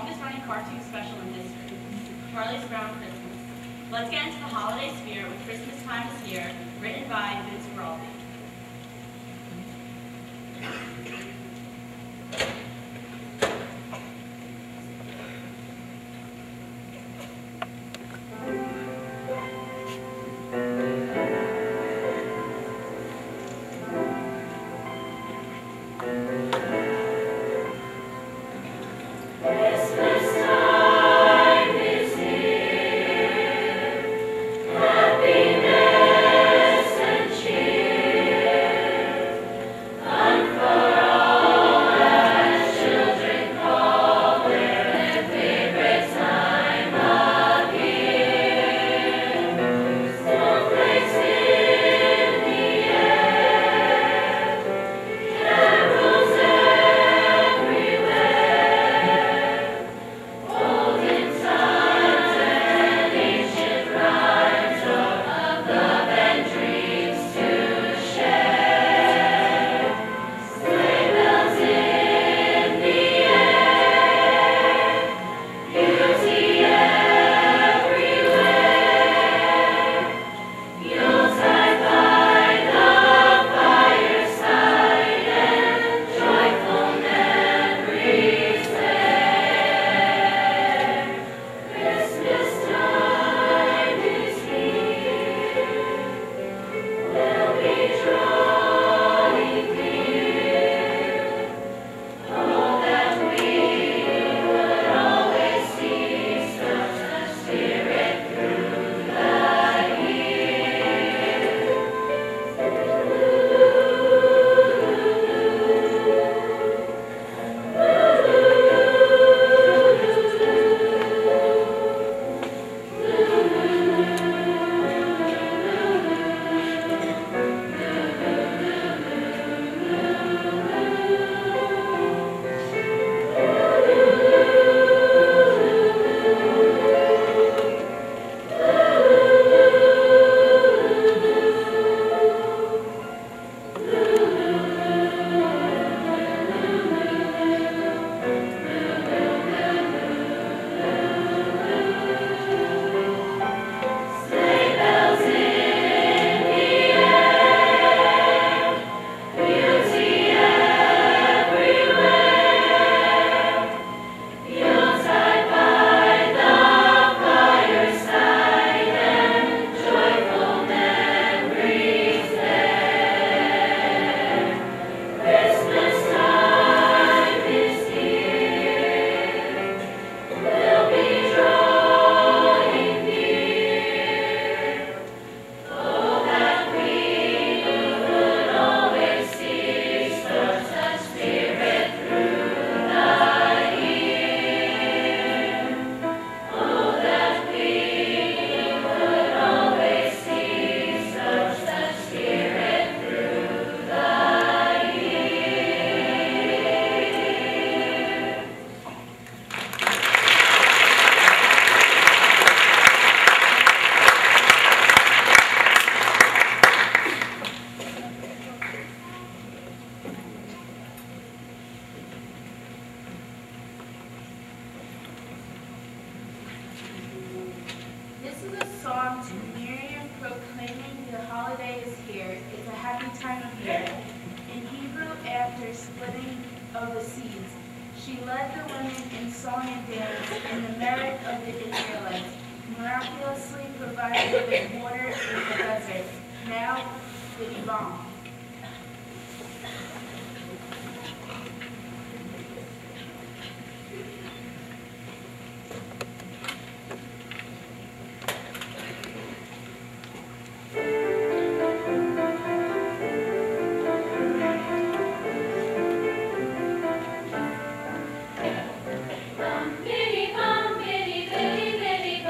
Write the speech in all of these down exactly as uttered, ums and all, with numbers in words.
longest-running cartoon special in history, Charlie's Brown Christmas. Let's get into the holiday spirit with Christmas Time is Here, written by Vince Guaraldi. She led the women in song and dance in the merit of the Israelites, miraculously provided with water in the desert. Now, the Ibam.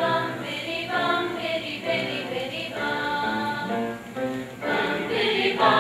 Bum,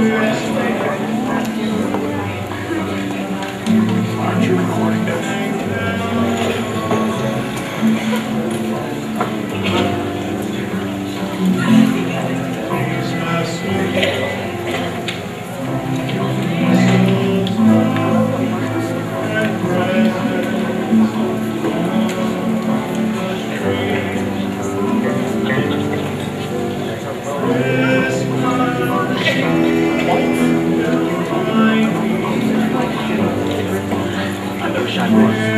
Aren't you recording this? I wish I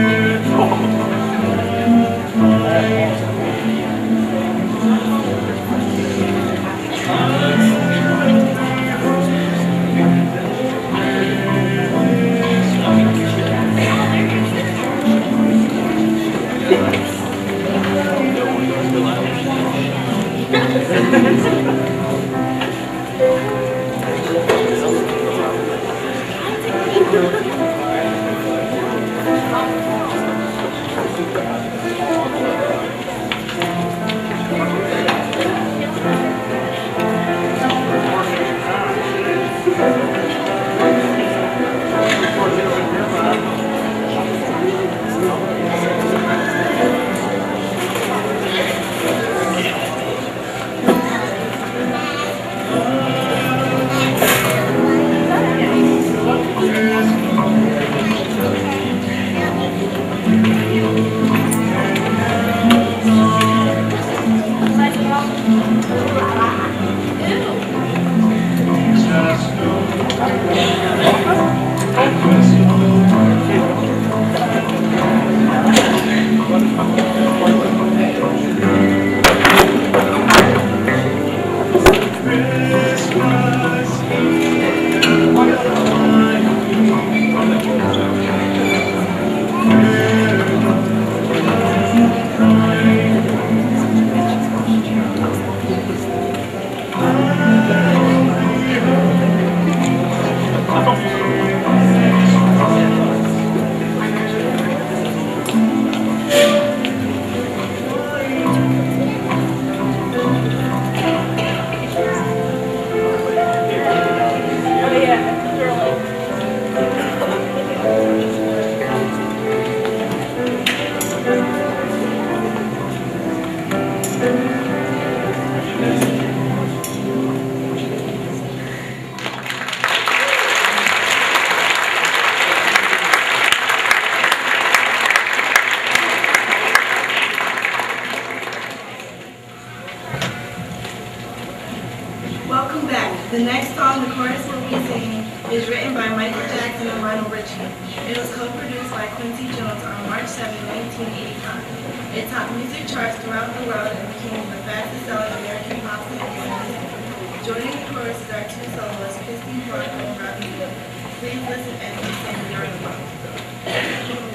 Welcome back. The next song the chorus will be singing is written by Michael Jackson and Lionel Richie. It was co-produced by Quincy Jones on March seventh, nineteen eighty-five. It topped music charts throughout the world and became the fastest selling American pop single. Joining the chorus is our two soloists, Christine Clark and Robbie Wood. Please listen as they sing during the song.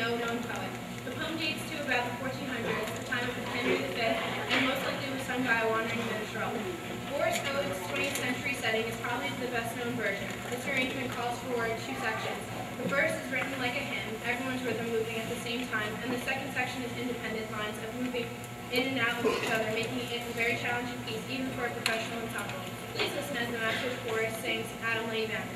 no known poet. The poem dates to about the fourteen hundreds, the time of Henry the Fifth, and most likely was sung by a wandering minstrel. Boris Ode's twentieth century setting is probably the best known version. This arrangement calls for two sections. The first is written like a hymn, everyone's rhythm moving at the same time, and the second section is independent lines of moving in and out of each other, making it a very challenging piece, even for a professional ensemble. Please listen as the master chorus sings Adam Lay Down.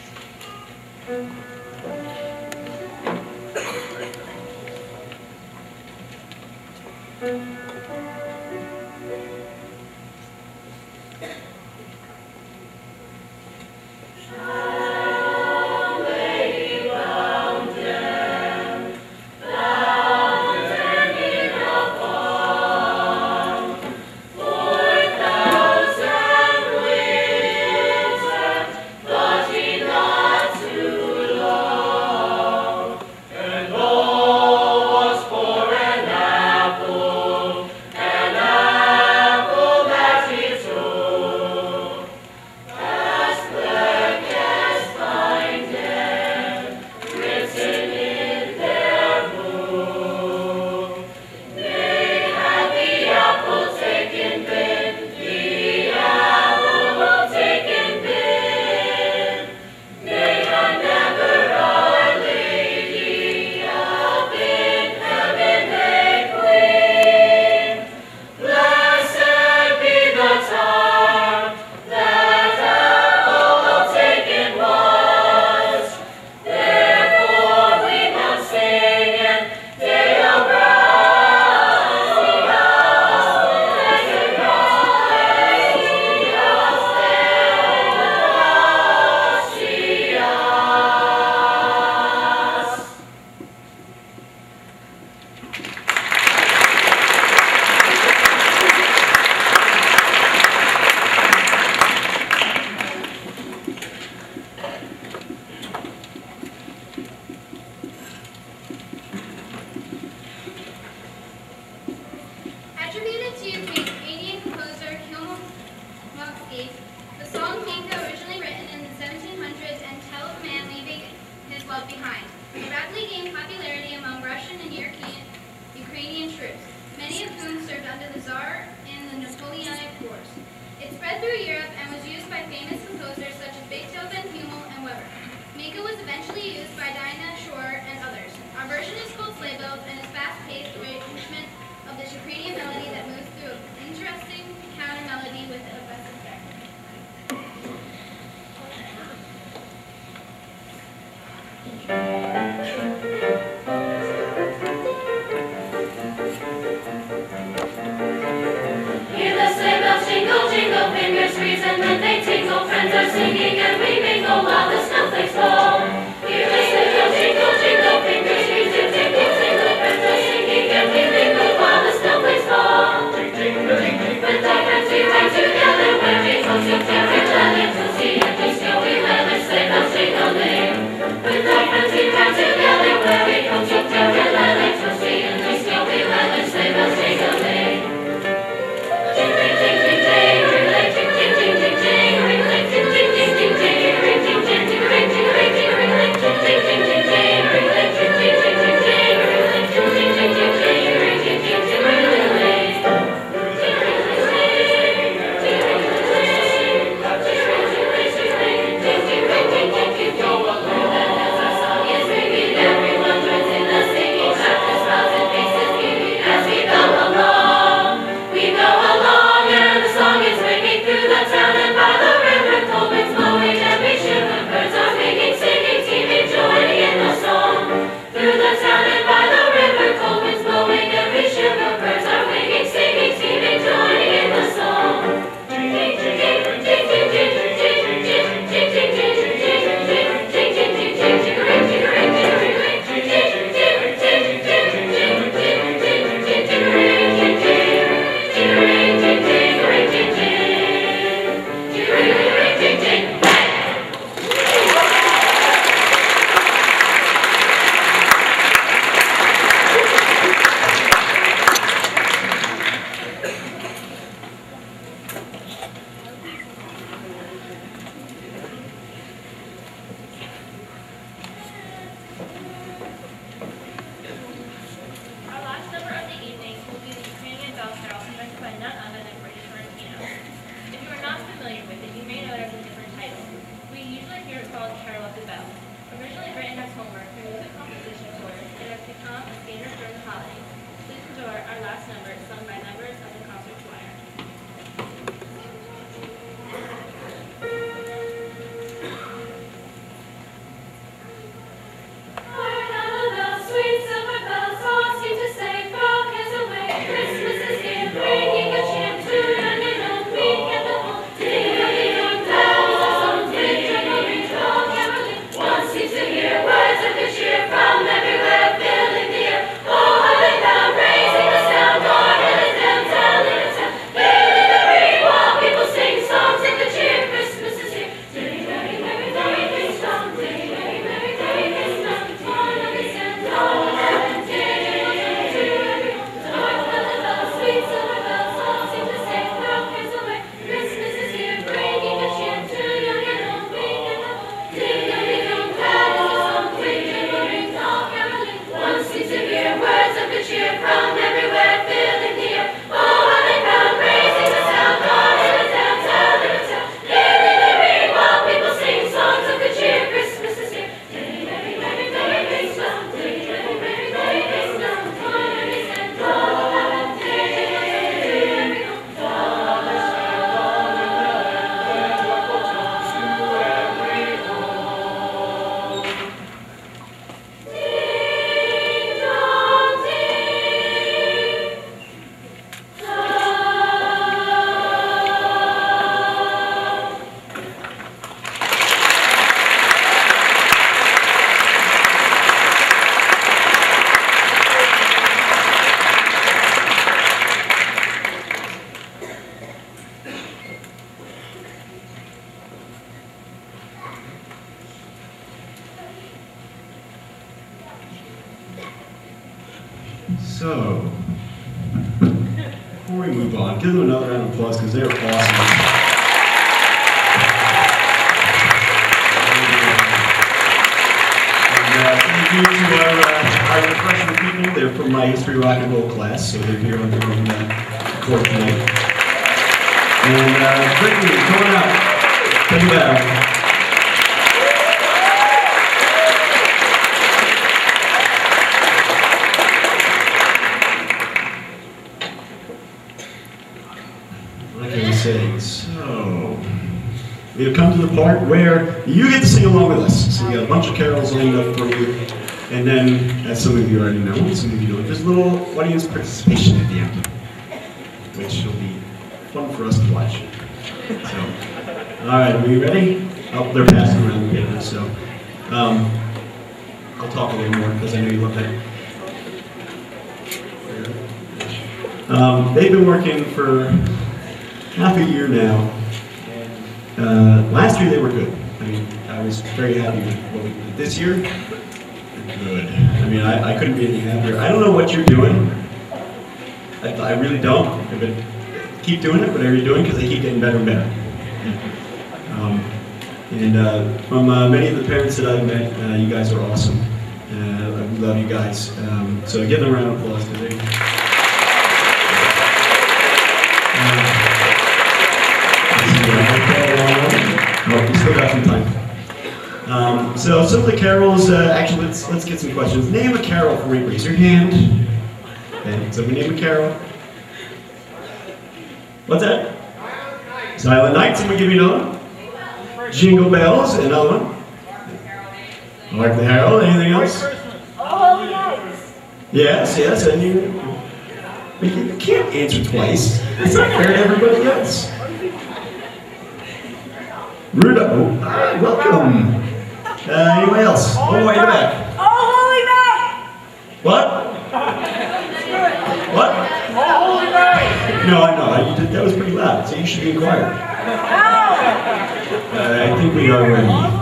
Attributed to Canadian composer Kilmosky, the song Pinka, originally written in the seventeen hundreds and tells of a man leaving his love behind. It rapidly gained popularity among Russian and European, Ukrainian troops, many of whom served under the Tsar in the Napoleonic Wars. It spread through Europe and was used by famous composers such as Beethoven, Hummel, and Weber. Minka was eventually used by Dinah Shore and others. Our version is called Sleigh Bells and is fast-paced arrangement of this Ukrainian melody that moves through an interesting counter melody with a best effect. Hear the sleigh bells jingle, jingle, fingers freeze and then they tingle. Friends are singing and we mingle while the snowflakes fall. Hear the sleigh bells jingle, jingle, fingers freeze and tingle, tingle. Friends are singing and we mingle while the snowflakes fall. With our friends we ride together where we go to Carolina to see a big snowy weather. Sleigh bells jingling. With our friends we ride together where we go to Carolina to see a big snowy weather. Sleigh bells jingling. Jing, jing, jing, jing, jing, ring, jing, jing, jing, jing, jing, ring, jing, jing, jing, jing, jing, ring, jing, jing, jing, ring, jing, ring, jing. So, before we move on, give them another round of applause because they're awesome. And uh, thank you to our, uh, our freshman people. They're from my history rock and roll class, so they're here on their own uh, court tonight. And uh, Brittany, come on out. Take it down. Say, so, we have come to the part where you get to sing along with us. So we got a bunch of carols lined up for you. And then, as some of you already know, some of you don't, there's a little audience participation at the end, which will be fun for us to watch. So, all right, are we ready? Oh, they're passing around the paper, so um, I'll talk a little more because I know you love that. Um, they've been working for half a year now. Uh, last year they were good. I mean, I was very happy with what we did. This year, good. I mean, I, I couldn't be any happier. I don't know what you're doing. I, I really don't. But keep doing it, whatever you're doing, because they keep getting better and better. Um, and uh, from uh, many of the parents that I've met, uh, you guys are awesome. Uh, I love you guys. Um, so give them a round of applause today. Oh, we still got some time. Um, so some of the carols, uh, actually let's let's get some questions. Name a carol for me, raise your hand. Okay, so we name a carol. What's that? Silent Night, someone give me another one. Jingle Bells, another one. Hark the Herald, anything else? Oh, yes. Yes, yes, and you, you can't answer twice. It's not fair to everybody else. Rudolph, oh, ah, welcome. Uh, anyone else? Oh, way in the back. Oh, holy night! What? What? Oh, holy night! No, I know. I, you did, that was pretty loud, so you should be in choir. Uh, I think we are ready.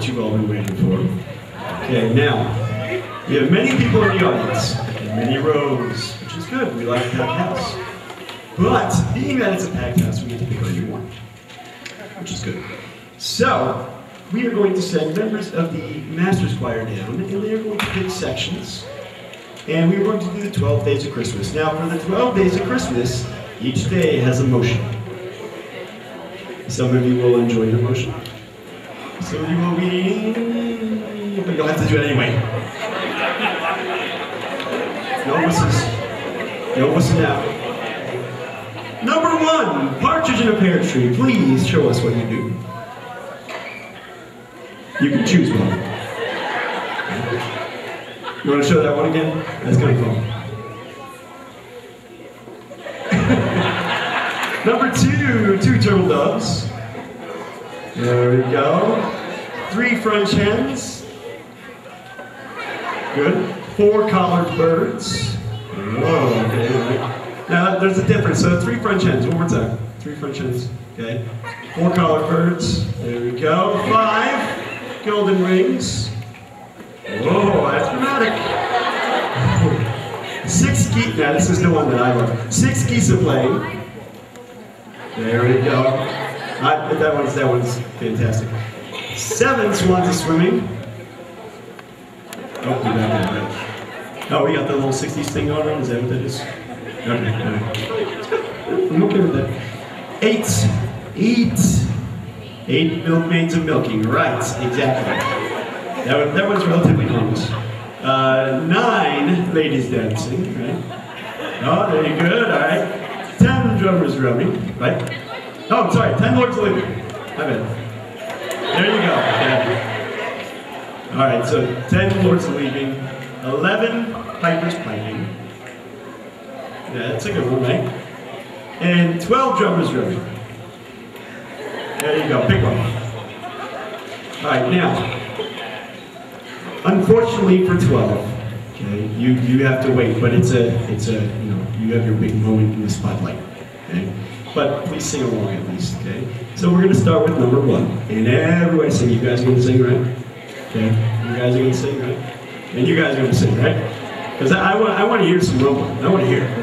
what you've all been waiting for. Okay, now, we have many people in the audience, and many rows, which is good. We like a packed house. But, being that it's a packed house, we get to pick on you more, which is good. So, we are going to send members of the Master's Choir down, and they are going to pick sections. And we are going to do the twelve Days of Christmas. Now, for the twelve Days of Christmas, each day has a motion. Some of you will enjoy the motion. Some of you will be... but you'll have to do it anyway. No whistles. No whistle now. Number one, partridge in a pear tree. Please show us what you do. You can choose one. You want to show that one again? That's kind of fun. Number two, two turtle doves. There we go. Three French hens. Good. Four collared birds. Whoa, okay. Now there's a difference. So three French hens. One more time. Three French hens. Okay. Four collared birds. There we go. Five golden rings. Whoa, that's dramatic. Six geese. Now this is the one that I love. Six geese a playing. There we go. I, that one's that one's fantastic. Seven swans are swimming. Oh, we got that right. Oh, we got the little sixties thing going on. Is that what that is? Okay, all right. I'm okay with that. Eight, eight, eight milkmaids of milking. Right, exactly. That one, that one's relatively harmless. Uh, nine ladies dancing. Right. Oh, very good. All right. Ten drummers drumming. Right. Oh, sorry. Ten lords living. My bad. There you go. Yeah. All right. So ten lords leaving. Eleven pipers piping. Yeah, that's a good one, right? And twelve drummers drumming. There you go. Pick one. All right. Now, unfortunately for twelve, okay, you you have to wait, but it's a it's a you know you have your big moment in the spotlight. Okay. But please sing along at least, okay? So we're going to start with number one. And everybody sing. You guys are going to sing, right? Okay? You guys are going to sing, right? And you guys are going to sing, right? Because I, I, want, I want to hear some rumble. I want to hear it.